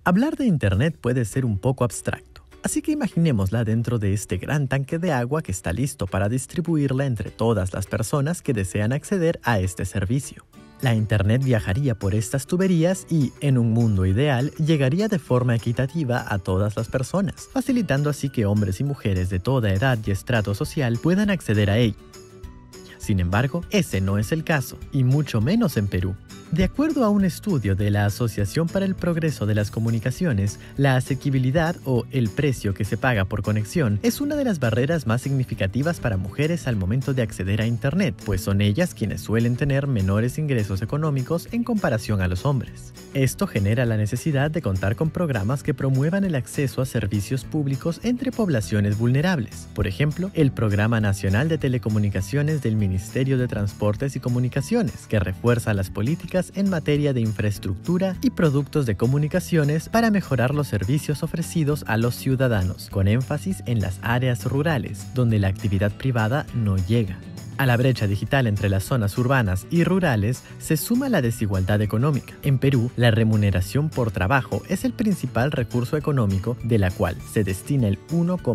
Hablar de Internet puede ser un poco abstracto, así que imaginémosla dentro de este gran tanque de agua que está listo para distribuirla entre todas las personas que desean acceder a este servicio. La Internet viajaría por estas tuberías y, en un mundo ideal, llegaría de forma equitativa a todas las personas, facilitando así que hombres y mujeres de toda edad y estrato social puedan acceder a ella. Sin embargo, ese no es el caso, y mucho menos en Perú. De acuerdo a un estudio de la Asociación para el Progreso de las Comunicaciones, la asequibilidad o el precio que se paga por conexión es una de las barreras más significativas para mujeres al momento de acceder a Internet, pues son ellas quienes suelen tener menores ingresos económicos en comparación a los hombres. Esto genera la necesidad de contar con programas que promuevan el acceso a servicios públicos entre poblaciones vulnerables. Por ejemplo, el Programa Nacional de Telecomunicaciones del Ministerio de Transportes y Comunicaciones, que refuerza las políticas en materia de infraestructura y productos de comunicaciones para mejorar los servicios ofrecidos a los ciudadanos, con énfasis en las áreas rurales, donde la actividad privada no llega. A la brecha digital entre las zonas urbanas y rurales se suma la desigualdad económica. En Perú, la remuneración por trabajo es el principal recurso económico, de la cual se destina el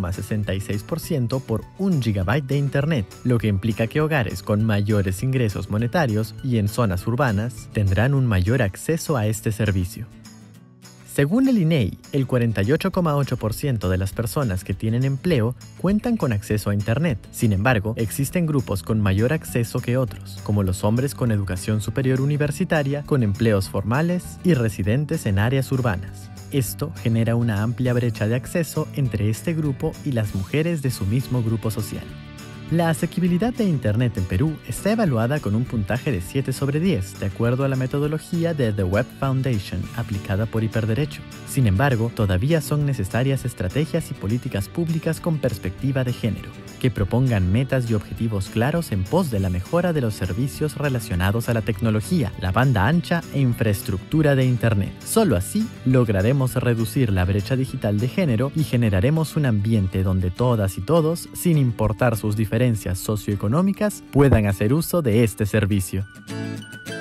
1,66% por 1 GB de Internet, lo que implica que hogares con mayores ingresos monetarios y en zonas urbanas tendrán un mayor acceso a este servicio. Según el INEI, el 48,8% de las personas que tienen empleo cuentan con acceso a Internet. Sin embargo, existen grupos con mayor acceso que otros, como los hombres con educación superior universitaria, con empleos formales y residentes en áreas urbanas. Esto genera una amplia brecha de acceso entre este grupo y las mujeres de su mismo grupo social. La asequibilidad de Internet en Perú está evaluada con un puntaje de 7 sobre 10, de acuerdo a la metodología de The Web Foundation, aplicada por Hiperderecho. Sin embargo, todavía son necesarias estrategias y políticas públicas con perspectiva de género, que propongan metas y objetivos claros en pos de la mejora de los servicios relacionados a la tecnología, la banda ancha e infraestructura de Internet. Solo así lograremos reducir la brecha digital de género y generaremos un ambiente donde todas y todos, sin importar sus diferencias socioeconómicas, puedan hacer uso de este servicio.